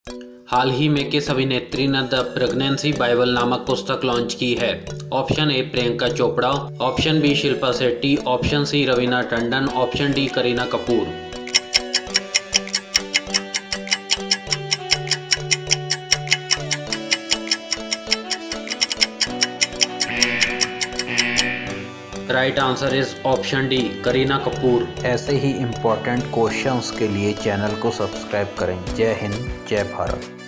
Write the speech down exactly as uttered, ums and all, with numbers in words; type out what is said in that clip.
हाल ही में किस अभिनेत्री ने द प्रेगनेंसी बाइबल नामक पुस्तक लॉन्च की है? Option A Priyanka Chopra, option B Shilpa Shetty, option C Raveena Tandon, option D Kareena Kapoor. Right answer is option D Kareena Kapoor. ऐसे ही इम्पोर्टेंट क्वेश्चंस के लिए चैनल को सब्सक्राइब करें। जय हिंद, जय भारत।